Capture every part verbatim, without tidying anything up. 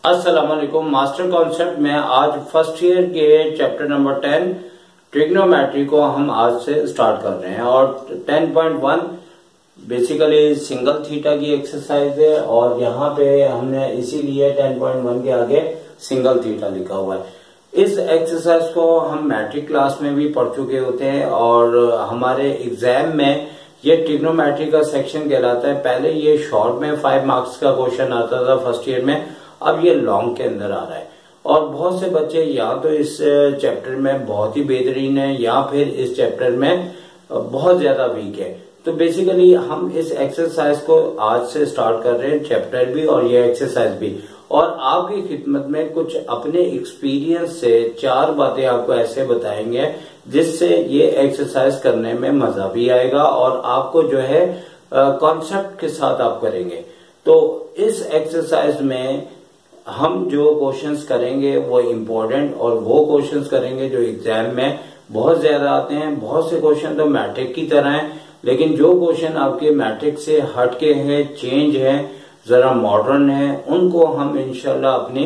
अस्सलाम वालेकुम। Master concept में आज फर्स्ट ईयर के चैप्टर नंबर टेन ट्रिग्नोमेट्री को हम आज से स्टार्ट कर रहे हैं और ten point one basically single theta की एक्सरसाइज है और यहाँ पे हमने इसीलिए टेन पॉइंट वन के आगे सिंगल थीटा लिखा हुआ है। इस एक्सरसाइज को हम मैट्रिक क्लास में भी पढ़ चुके होते हैं और हमारे एग्जाम में ये ट्रिग्नोमेट्री का सेक्शन कहलाता है। पहले ये शॉर्ट में फाइव मार्क्स का क्वेश्चन आता था फर्स्ट ईयर में, अब ये लॉन्ग के अंदर आ रहा है और बहुत से बच्चे या तो इस चैप्टर में बहुत ही बेहतरीन है या फिर इस चैप्टर में बहुत ज्यादा वीक है। तो बेसिकली हम इस एक्सरसाइज को आज से स्टार्ट कर रहे हैं, चैप्टर भी और ये एक्सरसाइज भी, और आपकी खिदमत में कुछ अपने एक्सपीरियंस से चार बातें आपको ऐसे बताएंगे जिससे ये एक्सरसाइज करने में मजा भी आएगा और आपको जो है कॉन्सेप्ट के साथ आप करेंगे। तो इस एक्सरसाइज में हम जो क्वेश्चंस करेंगे वो इम्पोर्टेंट और वो क्वेश्चंस करेंगे जो एग्जाम में बहुत ज्यादा आते हैं। बहुत से क्वेश्चन तो मैट्रिक की तरह हैं, लेकिन जो क्वेश्चन आपके मैट्रिक से हटके हैं, चेंज है, जरा मॉडर्न है, उनको हम इंशाल्लाह अपनी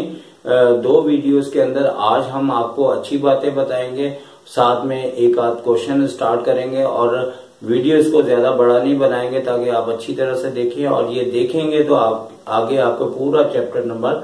दो वीडियोस के अंदर आज हम आपको अच्छी बातें बताएंगे। साथ में एक आध क्वेश्चन स्टार्ट करेंगे और वीडियोस को ज्यादा बड़ा नहीं बनाएंगे ताकि आप अच्छी तरह से देखिए और ये देखेंगे तो आप आगे आपको पूरा चैप्टर नंबर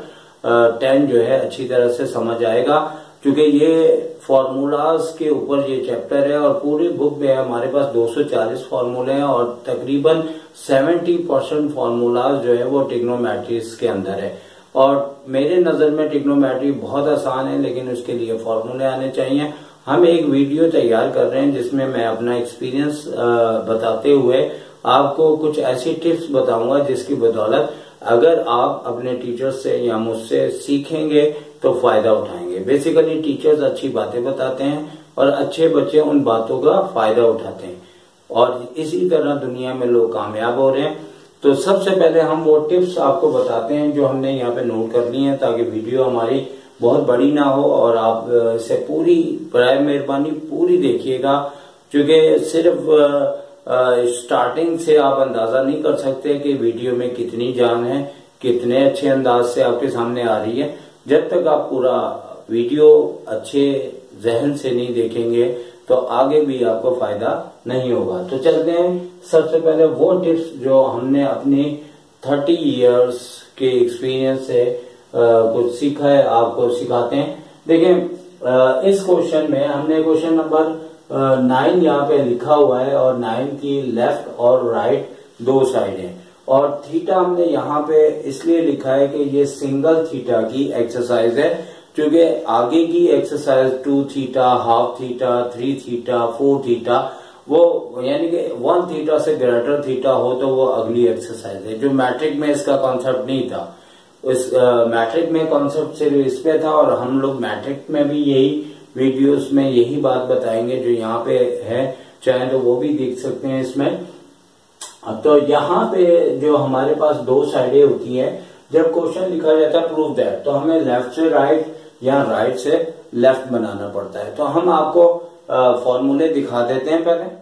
टेन जो है अच्छी तरह से समझ आएगा, क्योंकि ये फॉर्मूलाज के ऊपर ये चैप्टर है और पूरी बुक में हमारे पास दो सौ चालीस फॉर्मूले हैं और तकरीबन सत्तर परसेंट फॉर्मूलाज जो है वो ट्रिग्नोमेट्रीज के अंदर है। और मेरे नजर में ट्रिग्नोमेट्री बहुत आसान है, लेकिन उसके लिए फॉर्मूले आने चाहिए। हम एक वीडियो तैयार कर रहे हैं जिसमें मैं अपना एक्सपीरियंस बताते हुए आपको कुछ ऐसी टिप्स बताऊंगा जिसकी बदौलत अगर आप अपने टीचर से या मुझसे सीखेंगे तो फायदा उठाएंगे। बेसिकली टिचर्स अच्छी बातें बताते हैं और अच्छे बच्चे उन बातों का फायदा उठाते हैं और इसी तरह दुनिया में लोग कामयाब हो रहे हैं। तो सबसे पहले हम वो टिप्स आपको बताते हैं जो हमने यहाँ पे नोट कर ली है ताकि वीडियो हमारी बहुत बड़ी ना हो और आप इसे पूरी बराए मेहरबानी पूरी देखिएगा, क्योंकि सिर्फ स्टार्टिंग से आप अंदाजा नहीं कर सकते कि वीडियो में कितनी जान है, कितने अच्छे अंदाज से आपके सामने आ रही है। जब तक आप पूरा वीडियो अच्छे जहन से नहीं देखेंगे तो आगे भी आपको फायदा नहीं होगा। तो चलते हैं सबसे पहले वो टिप्स जो हमने अपनी थर्टी इयर्स के एक्सपीरियंस से आ, कुछ सीखा है, आपको सिखाते हैं। देखिए इस क्वेश्चन में हमने क्वेश्चन नंबर नाइन यहाँ पे लिखा हुआ है और नाइन की लेफ्ट और राइट दो साइड है और थीटा हमने यहाँ पे इसलिए लिखा है कि ये सिंगल थीटा की एक्सरसाइज है, क्योंकि आगे की exercise two theta, half theta, three theta, four theta, वो यानी कि वन थीटा से ग्रेटर थीटा हो तो वो अगली एक्सरसाइज है। जो मैट्रिक में इसका कॉन्सेप्ट नहीं था, इस मैट्रिक में कॉन्सेप्ट सिर्फ इस पे था और हम लोग मैट्रिक में भी यही वीडियोस में यही बात बताएंगे जो यहाँ पे है, चाहे तो वो भी देख सकते हैं इसमें। तो यहाँ पे जो हमारे पास दो साइडें होती हैं, जब क्वेश्चन लिखा जाता है प्रूव दैट, तो हमें लेफ्ट से राइट या राइट से लेफ्ट बनाना पड़ता है। तो हम आपको फॉर्मूले दिखा देते हैं पहले।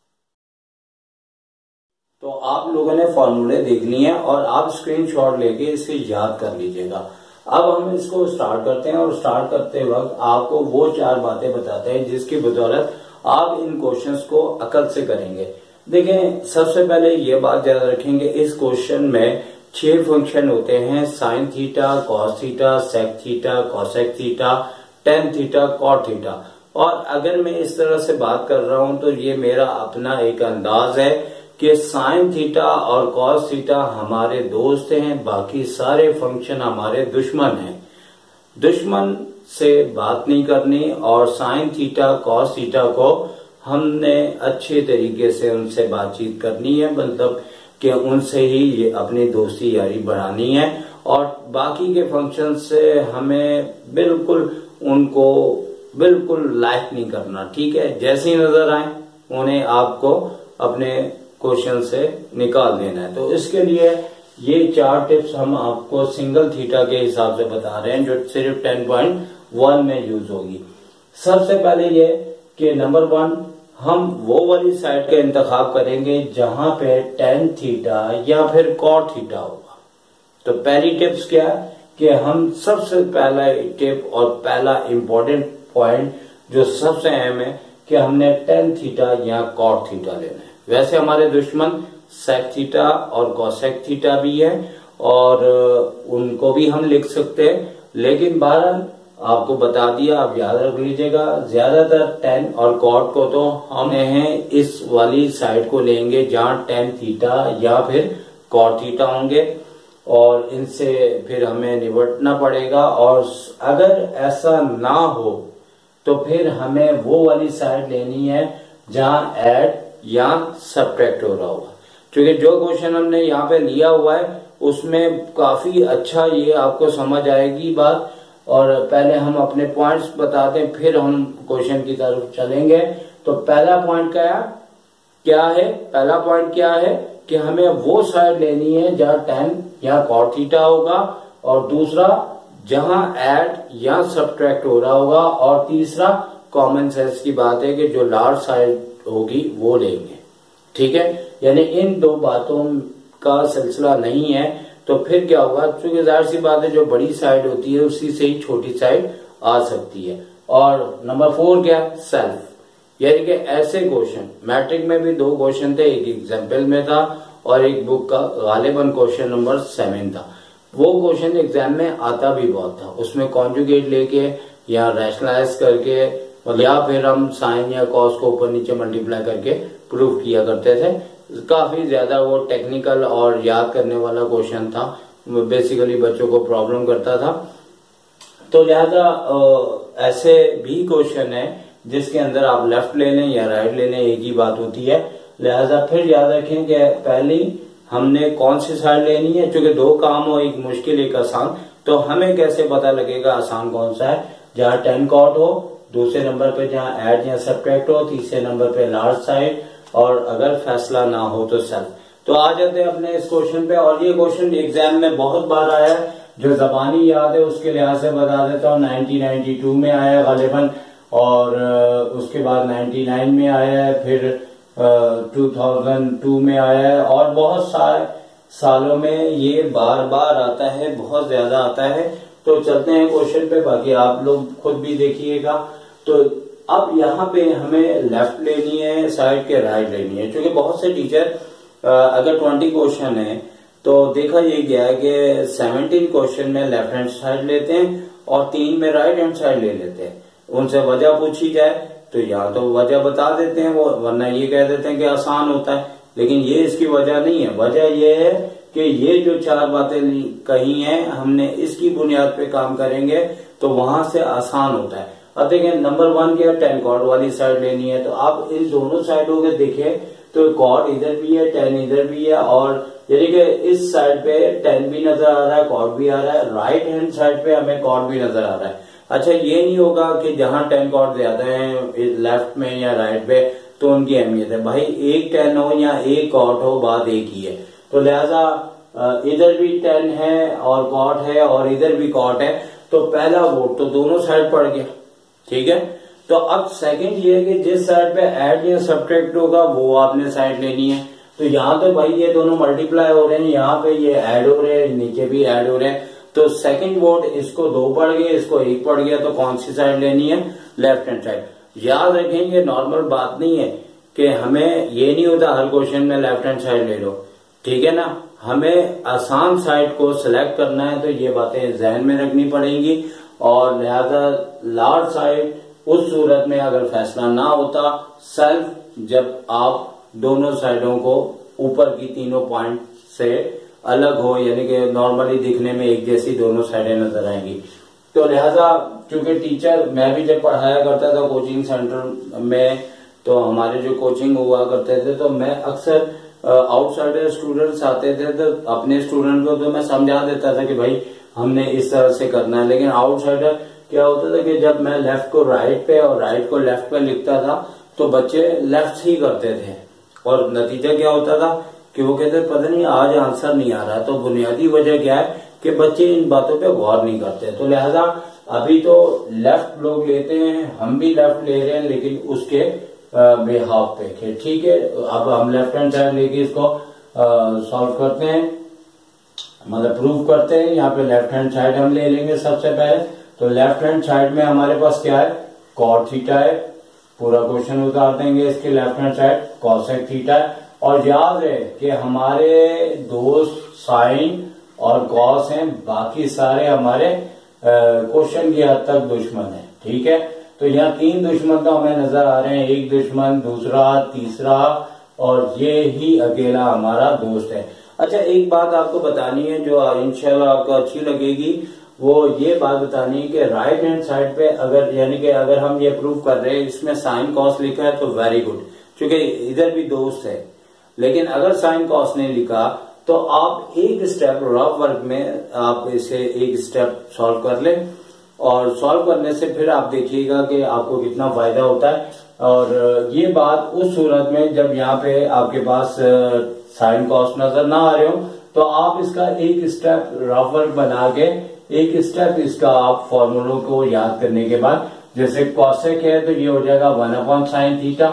तो आप लोगों ने फॉर्मूले देख लिए हैं और आप स्क्रीनशॉट लेके इसके याद कर लीजिएगा। अब हम इसको स्टार्ट करते हैं और स्टार्ट करते वक्त आपको वो चार बातें बताते हैं जिसकी बदौलत आप इन क्वेश्चंस को अकल से करेंगे। देखें, सबसे पहले ये बात याद रखेंगे, इस क्वेश्चन में छह फंक्शन होते हैं, sine theta, cos theta, sec theta, cosec theta, tan theta, cot theta. और अगर मैं इस तरह से बात कर रहा हूं तो ये मेरा अपना एक अंदाज है कि साइन थीटा और कॉस थीटा हमारे दोस्त हैं, बाकी सारे फंक्शन हमारे दुश्मन हैं। दुश्मन से बात नहीं करनी और साइन थीटा, कॉस थीटा को हमने अच्छे तरीके से उनसे बातचीत करनी है, मतलब कि उनसे ही ये अपनी दोस्ती यारी बढ़ानी है और बाकी के फंक्शन से हमें बिल्कुल उनको बिल्कुल लाइक नहीं करना। ठीक है, जैसे ही नजर आए उन्हें आपको अपने क्वेश्चन से निकाल देना है। तो इसके लिए ये चार टिप्स हम आपको सिंगल थीटा के हिसाब से बता रहे हैं जो सिर्फ टेन पॉइंट वन में यूज होगी। सबसे पहले ये कि नंबर वन, हम वो वाली साइड का इंतखाब करेंगे जहां पे टेन थीटा या फिर कॉट थीटा होगा। तो पहली टिप्स क्या है कि हम सबसे पहला टिप और पहला इंपॉर्टेंट पॉइंट जो सबसे अहम है कि हमने टेन थीटा या कॉट थीटा लेना है। वैसे हमारे दुश्मन सेक थीटा और कॉसेक थीटा भी है और उनको भी हम लिख सकते हैं, लेकिन बहरहाल आपको बता दिया, आप याद रख लीजिएगा। ज्यादातर टेन और कॉट को तो हम हैं इस वाली साइड को लेंगे जहां टेन थीटा या फिर कॉट थीटा होंगे और इनसे फिर हमें निपटना पड़ेगा। और अगर ऐसा ना हो तो फिर हमें वो वाली साइड लेनी है जहां ऐड या सब्ट्रैक्ट हो रहा होगा, क्योंकि जो क्वेश्चन हमने यहाँ पे लिया हुआ है उसमें काफी अच्छा ये आपको समझ आएगी बात। और पहले हम अपने पॉइंट्स बताते हैं, फिर हम क्वेश्चन की तरफ चलेंगे। तो पहला पॉइंट क्या है क्या है पहला पॉइंट क्या है कि हमें वो साइड लेनी है जहां टेन या कॉट थीटा होगा, और दूसरा जहां ऐड या सब्ट्रैक्ट हो रहा होगा, और तीसरा कॉमन सेंस की बात है कि जो लार्ज साइड होगी वो लेंगे। ठीक है, यानी इन दो बातों का सिलसिला नहीं है तो फिर क्या होगा, क्योंकि जाहिर सी बात है जो बड़ी साइड होती है उसी से ही छोटी साइड आ सकती है। और नंबर फोर क्या, सेल्फ, यानी कि ऐसे क्वेश्चन मैट्रिक में भी दो क्वेश्चन थे, एक एग्जाम्पल में था और एक बुक का गालिबन क्वेश्चन नंबर सेवन था। वो क्वेश्चन एग्जाम में आता भी बहुत था, उसमें कॉन्जुगेट लेके या रैशनलाइज करके या फिर हम साइन या कॉस को ऊपर नीचे मल्टीप्लाई करके प्रूव किया करते थे। काफी ज्यादा वो टेक्निकल और याद करने वाला क्वेश्चन था, बेसिकली बच्चों को प्रॉब्लम करता था। तो लिहाजा ऐसे भी क्वेश्चन है जिसके अंदर आप लेफ्ट ले लें या राइट ले लें, एक ही बात होती है। लिहाजा फिर याद रखें कि पहली हमने कौन सी साइड लेनी है, क्योंकि दो काम हो, एक मुश्किल एक आसान, तो हमें कैसे पता लगेगा आसान कौन सा है, जहां टेन कॉट हो, दूसरे नंबर पे जहां ऐड या सब्ट्रैक्ट हो, तीसरे नंबर पे लार्ज साइड, और अगर फैसला ना हो तो सेल्फ। तो आ जाते हैं अपने इस क्वेश्चन पे, और ये क्वेश्चन एग्जाम में बहुत बार आया है, जो जबानी याद है उसके लिहाज से बता देता हूँ। नाइनटीन नाइंटी टू में आया है गालिबन, और उसके बाद नाइंटी नाइन में आया है, फिर टू थाउजेंड टू में आया है, और बहुत सारे सालों में ये बार बार आता है, बहुत ज्यादा आता है। तो चलते हैं क्वेश्चन पे, बाकी आप लोग खुद भी देखिएगा। तो अब यहाँ पे हमें लेफ्ट लेनी है साइड के, राइट लेनी है, क्योंकि बहुत से टीचर अगर ट्वेंटी क्वेश्चन है तो देखा ये गया है कि सेवनटीन क्वेश्चन में लेफ्ट हैंड साइड लेते हैं और तीन में राइट हैंड साइड ले लेते हैं। उनसे वजह पूछी जाए तो या तो वजह बता देते हैं वो, वरना ये कह देते हैं कि आसान होता है, लेकिन ये इसकी वजह नहीं है। वजह ये है कि ये जो चार बातें कही हैं हमने, इसकी बुनियाद पे काम करेंगे तो वहां से आसान होता है। अब देखें नंबर वन क्या, टेन कॉर्ड वाली साइड लेनी है, तो आप इन दोनों साइडों के देखें तो कॉर्ड इधर भी है, टेन इधर भी है, और यानी कि इस साइड पे टेन भी नजर आ रहा है, कॉर्ड भी आ रहा है, राइट हैंड साइड पे हमें कॉर्ड भी नजर आ रहा है। अच्छा, ये नहीं होगा कि जहां टेन कॉर्ड ज्यादा है लेफ्ट में या राइट पे तो उनकी अहमियत है, भाई एक टेन हो या एक कॉर्ड हो, बात एक ही है। तो लिहाजा इधर भी टेन है और कॉर्ड है और इधर भी कॉर्ड है, तो पहला वोट तो दोनों साइड पड़ गया। ठीक है, तो अब सेकंड ये है कि जिस साइड पे ऐड या सब्ट्रैक्ट होगा वो आपने साइड लेनी है। तो यहाँ तो भाई ये दोनों मल्टीप्लाई हो रहे हैं, यहाँ पे ये ऐड हो रहे हैं, नीचे भी ऐड हो रहे हैं, तो सेकंड वोट इसको दो पड़ गए, इसको एक पड़ गया, तो कौन सी साइड लेनी है, लेफ्ट हैंड साइड। याद रखें ये नॉर्मल बात नहीं है कि हमें ये नहीं होता हर क्वेश्चन में लेफ्ट हैंड साइड ले लो, ठीक है ना, हमें आसान साइड को सिलेक्ट करना है, तो ये बातें जहन में रखनी पड़ेंगी। और लिहाजा लार्ज साइड उस सूरत में अगर फैसला ना होता, सेल्फ जब आप दोनों साइडों को ऊपर की तीनों पॉइंट से अलग हो, यानी कि नॉर्मली दिखने में एक जैसी दोनों साइडें नजर आएंगी। तो लिहाजा क्योंकि टीचर, मैं भी जब पढ़ाया करता था कोचिंग सेंटर में, तो हमारे जो कोचिंग हुआ करते थे, तो मैं अक्सर आउटसाइडर स्टूडेंट्स आते थे तो अपने स्टूडेंट को तो मैं समझा देता था कि भाई हमने इस तरह से करना है। लेकिन आउटसाइडर क्या होता था कि जब मैं लेफ्ट को राइट पे और राइट को लेफ्ट पे लिखता था तो बच्चे लेफ्ट ही करते थे, और नतीजा क्या होता था कि वो कहते पता नहीं आज आंसर नहीं आ रहा। तो बुनियादी वजह क्या है कि बच्चे इन बातों पे गौर नहीं करते। तो लिहाजा अभी तो लेफ्ट लोग लेते हैं, हम भी लेफ्ट ले रहे हैं, लेकिन उसके बेहाफ पे, ठीक है। अब हम लेफ्ट हैंड साइड लेके इसको सॉल्व करते हैं। मतलब प्रूव करते हैं। यहाँ पे लेफ्ट हैंड साइड हम ले लेंगे सबसे पहले। तो लेफ्ट हैंड साइड में हमारे पास क्या है, कॉट थीटा है। पूरा क्वेश्चन उतार देंगे इसके left hand side, cosec theta है। और याद रहे कि हमारे दोस्त साइन और कॉस हैं, बाकी सारे हमारे क्वेश्चन की हद तक दुश्मन है। ठीक है, तो यहाँ तीन दुश्मन तो हमें नजर आ रहे हैं, एक दुश्मन, दूसरा, तीसरा, और ये ही अकेला हमारा दोस्त है। अच्छा, एक बात आपको बतानी है जो इंशाल्लाह आपको अच्छी लगेगी, वो ये बात बतानी है कि राइट हैंड साइड पे अगर यानी कि अगर हम ये प्रूव कर रहे हैं इसमें साइन कॉस लिखा है तो वेरी गुड, क्योंकि इधर भी दोस्त है। लेकिन अगर साइन कॉस नहीं लिखा तो आप एक स्टेप रफ वर्क में आप इसे एक स्टेप सॉल्व कर लें, और सॉल्व करने से फिर आप देखिएगा कि आपको कितना फायदा होता है। और ये बात उस सूरत में जब यहाँ पे आपके पास साइन कॉस नजर ना आ रहे हो तो आप इसका एक स्टेप रफ वर्क बना के एक स्टेप इसका आप फॉर्मूलों को याद करने के बाद, जैसे कॉसेक है तो ये हो जाएगा वन अपॉन साइन थीटा,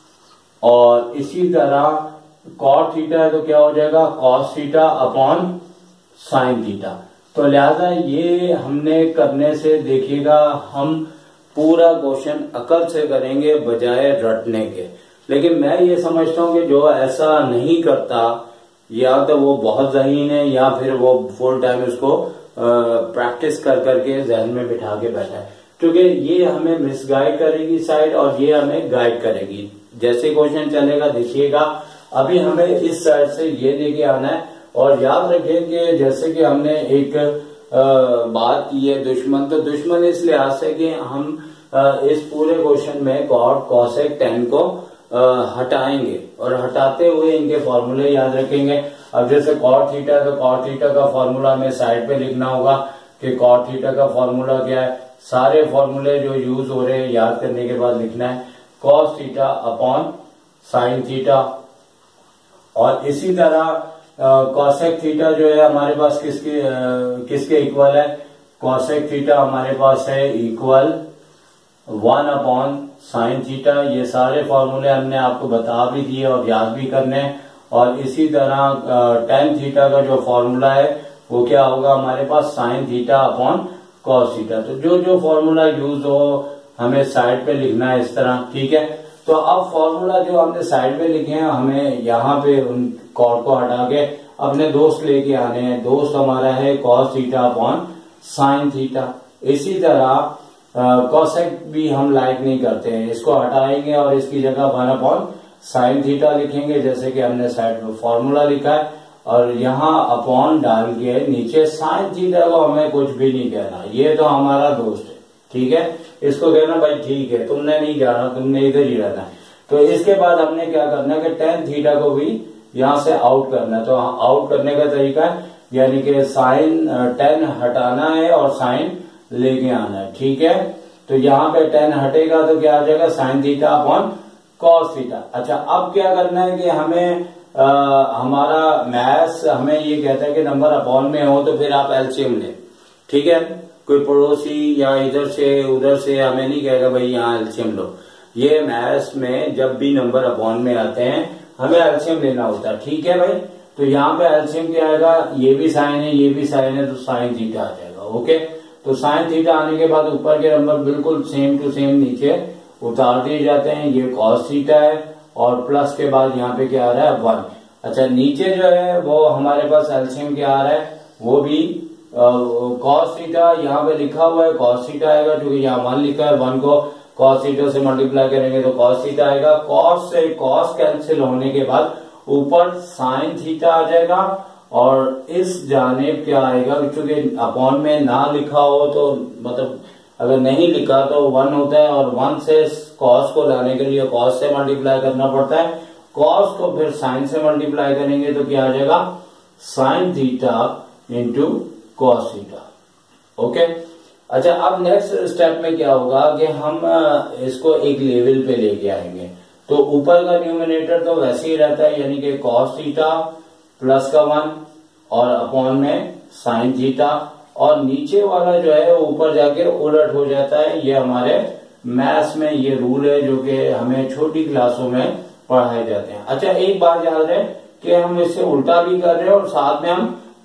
और इसी तरह कॉट थीटा है तो क्या हो जाएगा cos theta upon sine theta. तो लिहाजा ये हमने करने से देखिएगा हम पूरा क्वेश्चन अकल से करेंगे बजाय रटने के। लेकिन मैं ये समझता हूं कि जो ऐसा नहीं करता या तो वो बहुत ज़हीन है या फिर वो फुल टाइम उसको प्रैक्टिस कर करके जहन में बिठा के बैठा है, क्योंकि ये हमें मिसगाइड करेगी साइड और ये हमें गाइड करेगी। जैसे क्वेश्चन चलेगा देखिएगा, अभी हमें इस साइड से ये लेके आना है। और याद रखें कि जैसे कि हमने एक आ, बात की है दुश्मन, तो दुश्मन इस लिहाज से कि हम आ, इस पूरे क्वेश्चन में कॉट कॉसेक टेन को आ, हटाएंगे और हटाते हुए इनके फॉर्मूले याद रखेंगे। अब जैसे कॉट थीटा है तो कॉट थीटा का फॉर्मूला हमें साइड पे लिखना होगा कि कॉट थीटा का फॉर्मूला क्या है। सारे फॉर्मूले जो यूज हो रहे हैं याद करने के बाद लिखना है cos theta upon sine theta. और इसी तरह कॉसेक थीटा जो है हमारे पास किसके आ, किसके इक्वल है, कॉसेक थीटा हमारे पास है equal one upon sine theta. ये सारे फॉर्मूले हमने आपको बता भी दिए और याद भी करने हैं। और इसी तरह टेन थीटा का जो फॉर्मूला है वो क्या होगा हमारे पास sine theta upon cos theta. तो जो जो फॉर्मूला यूज हो हमें साइड पे लिखना है इस तरह। ठीक है, तो अब फॉर्मूला जो हमने साइड पे लिखे हैं हमें यहाँ पे उन कॉट को हटा के अपने दोस्त लेके आने हैं। दोस्त हमारा है cos theta upon sine theta. इसी तरह कॉसेक भी हम लाइक नहीं करते हैं, इसको हटाएंगे और इसकी जगह वन अपॉन साइन थीटा लिखेंगे जैसे कि हमने साइड में फॉर्मूला लिखा है। और यहाँ अपॉन डाल के नीचे साइन थीटा को हमें कुछ भी नहीं कहना, ये तो हमारा दोस्त है। ठीक है, इसको कहना भाई ठीक है तुमने नहीं जाना, तुमने इधर ही रहना है। तो इसके बाद हमने क्या करना है कि टेन थीटा को भी यहाँ से आउट करना है। तो आउट करने का तरीका है यानी कि साइन टेन हटाना है और साइन लेके आना है। ठीक है, तो यहाँ पे टेन हटेगा तो क्या आ जाएगा sine theta upon cos theta. अच्छा, अब क्या करना है कि हमें आ, हमारा मैथ्स हमें ये कहता है कि नंबर अपॉन में हो तो फिर आप एलसीएम लें। ठीक है, कोई पड़ोसी या इधर से उधर से हमें नहीं कहेगा भाई यहाँ एलसीएम लो। ये मैथ्स में जब भी नंबर अपॉन में आते हैं हमें एलसीएम लेना होता है। ठीक है भाई, तो यहाँ पे एलसीएम क्या आएगा, ये भी साइन है ये भी साइन है तो साइन थीटा आ जाएगा। ओके, तो साइन थीटा आने के बाद ऊपर के नंबर बिल्कुल सेम टू सेम नीचे उतार दिए जाते हैं। ये कॉस थीटा है और प्लस के बाद यहाँ पे क्या आ रहा है वन। अच्छा, नीचे जो है वो हमारे पास एलसीएम क्या आ रहा है वो भी कॉस थीटा, यहाँ पे लिखा हुआ है कॉस थीटा आएगा क्योंकि यहाँ वन लिखा है, वन को कॉस थीटा से मल्टीप्लाई करेंगे तो कॉस थीटा आएगा। कॉस से कॉस कैंसिल होने के बाद ऊपर साइन थीटा आ जाएगा और इस जानेब क्या आएगा, क्योंकि अपॉन में ना लिखा हो तो मतलब अगर नहीं लिखा तो वन होता है और वन से कॉस को लाने के लिए कॉस से मल्टीप्लाई करना पड़ता है। कॉस को फिर साइन से मल्टीप्लाई करेंगे तो क्या आ जाएगा sine theta into cos theta. Okay, अच्छा अब नेक्स्ट स्टेप में क्या होगा कि हम इसको एक लेवल पे लेके आएंगे। तो ऊपर का न्यूमिनेटर तो वैसे ही रहता है यानी कि कॉस थीटा प्लस का वन और अपॉन में साइन थीटा, और नीचे वाला जो है वो ऊपर जाके उलट हो जाता है। ये हमारे मैथ्स में ये रूल है जो कि हमें छोटी क्लासों में पढ़ाए जाते हैं। अच्छा, एक बात याद है कि हम इससे उल्टा भी कर रहे हैं और साथ में हम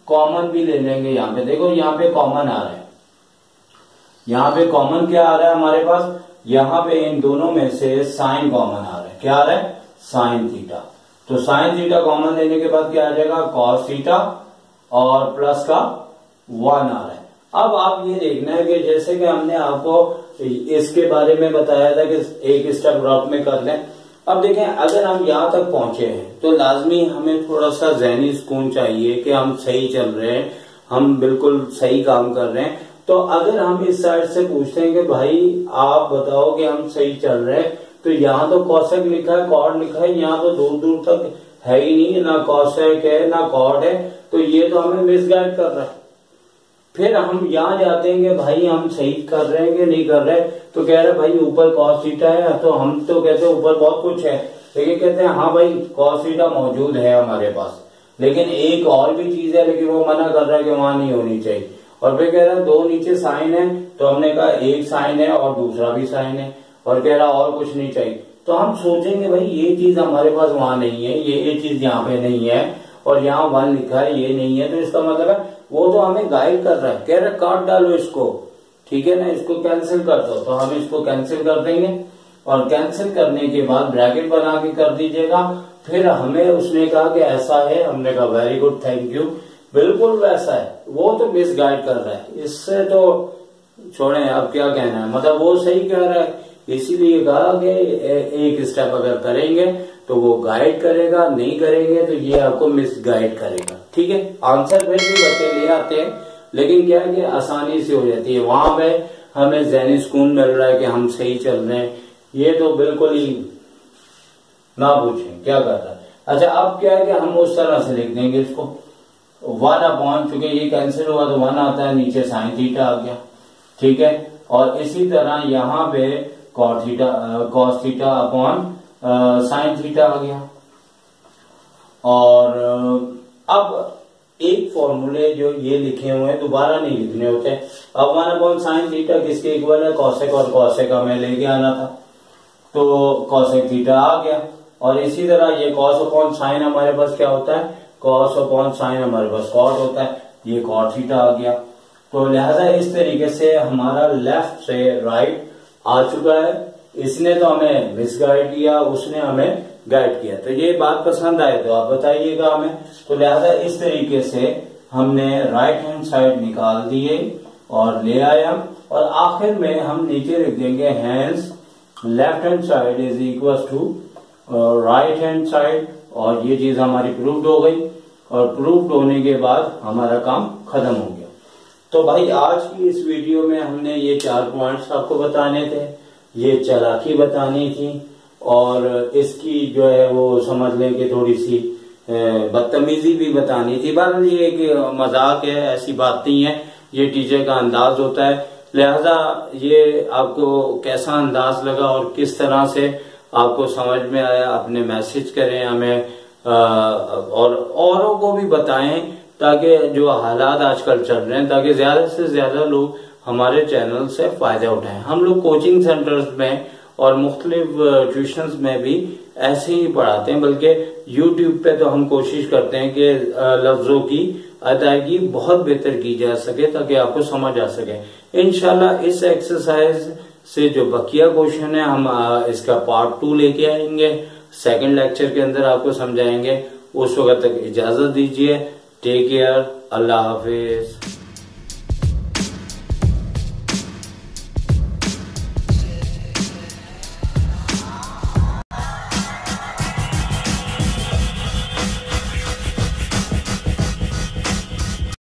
कॉमन भी ले लेंगे यहाँ पे। देखो यहाँ पे कॉमन आ रहा है, यहाँ पे कॉमन क्या आ रहा है हमारे पास, यहाँ पे इन दोनों में से साइन कॉमन आ रहा है। क्या आ रहा है, साइन थीटा। तो साइन थीटा कॉमन लेने के बाद क्या आ जाएगा, कॉस थीटा और प्लस का वन आ रहा है। अब आप ये देखना है कि जैसे कि हमने आपको इसके बारे में बताया था कि एक स्टेप ड्रॉप में कर लें। अब देखें, अगर हम यहाँ तक पहुंचे हैं तो लाजमी हमें थोड़ा सा ज़हनी सुकून चाहिए कि हम सही चल रहे हैं, हम बिल्कुल सही काम कर रहे हैं। तो अगर हम इस साइड से पूछते हैं कि भाई आप बताओ कि हम सही चल रहे हैं, तो यहाँ तो कॉसेक लिखा है, कॉड लिखा है, यहाँ तो दूर दूर तक है ही नहीं, ना कॉसेक है ना कॉड है, तो ये तो हमें मिसगाइड कर रहा है। फिर हम यहाँ जाते हैं कि भाई हम सही कर रहे हैं कि नहीं कर रहे, तो कह रहे भाई ऊपर कॉस थीटा है, तो हम तो कहते हैं ऊपर बहुत कुछ है, लेकिन कहते हैं हाँ भाई कॉस थीटा मौजूद है हमारे पास, लेकिन एक और भी चीज है, लेकिन वो मना कर रहा है कि वहां नहीं होनी चाहिए। और फिर कह रहा है दो नीचे साइन है, तो हमने कहा एक साइन है और दूसरा भी साइन है, और कह रहा और कुछ नहीं चाहिए। तो हम सोचेंगे भाई ये चीज हमारे पास वहां नहीं है, ये ये चीज यहाँ पे नहीं है, और यहाँ वन लिखा है ये नहीं है, तो इसका मतलब है वो तो हमें गाइड कर रहा है, कह रहा है काट डालो इसको, ठीक है ना, इसको कैंसिल कर दो। तो हम इसको कैंसिल कर देंगे, और कैंसिल करने के बाद ब्रैकेट बना के कर दीजिएगा। फिर हमें उसने कहा कि ऐसा है, हमने कहा वेरी गुड थैंक यू, बिल्कुल वैसा है। वो तो मिस गाइड कर रहा है, इससे तो छोड़े, अब क्या कहना है, मतलब वो सही कह रहा है, इसीलिए कहा कि एक स्टेप अगर करेंगे तो वो गाइड करेगा, नहीं करेंगे तो ये आपको मिस गाइड करेगा। ठीक है, आंसर फिर भी बच्चे ले आते हैं, लेकिन क्या है कि आसानी से हो जाती है, वहां पे हमें ज़हनी सुकून मिल रहा है कि हम सही चल रहे हैं। ये तो बिल्कुल ही ना पूछें क्या कर रहा है। अच्छा, अब क्या है कि हम उस तरह से लिख देंगे इसको, वन अपॉन, चूंकि ये कैंसिल हुआ तो वन आता है, नीचे साइन थीटा आ गया, ठीक है। और इसी तरह यहाँ पे cos theta cos theta upon sine theta आ गया। और अब एक फॉर्मूले जो ये लिखे हुए हैं दोबारा नहीं लिखने होते। अब वन अपॉन साइन थीटा किसके इक्वल है, कॉसेक, और कॉसेक हमें लेके आना था, तो कॉसेक थीटा आ गया। और इसी तरह ये कॉस अपॉन साइन हमारे पास क्या होता है, कॉस अपॉन साइन हमारे पास कॉट होता है, ये कॉट थीटा आ गया। तो लिहाजा इस तरीके से हमारा लेफ्ट से राइट आ चुका है। इसने तो हमें मिसगाइड किया, उसने हमें गाइड किया। तो ये बात पसंद आए तो आप बताइएगा हमें। तो लिहाजा इस तरीके से हमने राइट हैंड साइड निकाल दिए और ले आए हम, और आखिर में हम नीचे लिख देंगे hence left hand side is equal to right hand side, और ये चीज हमारी प्रूव्ड हो गई। और प्रूव्ड होने के बाद हमारा काम खत्म हो गया। तो भाई आज की इस वीडियो में हमने ये चार पॉइंट्स आपको बताने थे, ये चालाकी बतानी थी, और इसकी जो है वो समझ लें कि थोड़ी सी बदतमीजी भी बतानी थी। बहरहाल ये एक मजाक है, ऐसी बात नहीं है, ये टीचर का अंदाज होता है। लिहाजा ये आपको कैसा अंदाज लगा और किस तरह से आपको समझ में आया, अपने मैसेज करें हमें, और औरों को भी बताएं, ताकि जो हालात आजकल चल रहे हैं, ताकि ज्यादा से ज्यादा लोग हमारे चैनल से फायदा उठाएं। हम लोग कोचिंग सेंटर्स में और मुख्तलिफ ट्यूशंस में भी ऐसे ही पढ़ाते हैं, बल्कि यूट्यूब पे तो हम कोशिश करते हैं कि लफ्जों की अदायगी बहुत बेहतर की जा सके, ताकि आपको समझ आ सके। इंशाल्लाह इस एक्सरसाइज से जो बकिया क्वेश्चन है हम इसका पार्ट टू लेके आएंगे, सेकंड लेक्चर के अंदर आपको समझाएंगे। उस वक्त तक इजाजत दीजिए, टेक केयर, अल्लाह हाफिज।